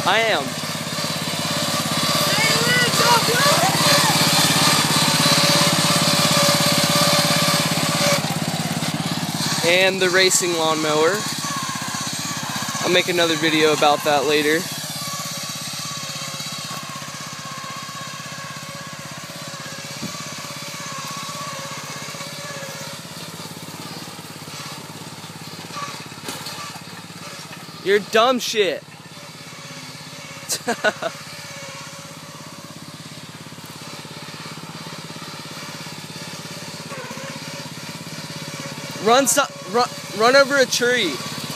I am. And the racing lawnmower. I'll make another video about that later. You're dumb shit. Run over a tree.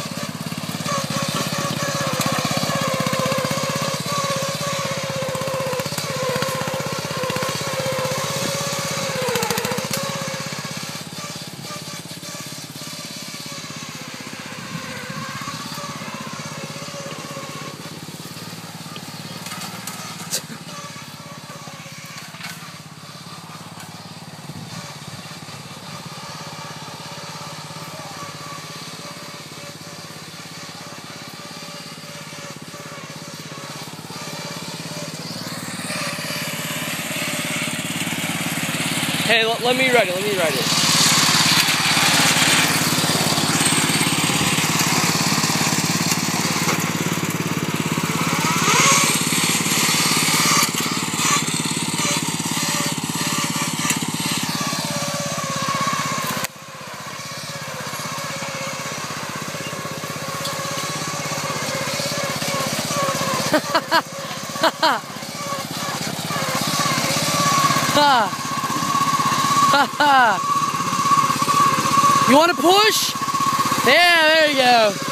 Hey, let me ride it, let me ride it. You want to push? Yeah, there you go.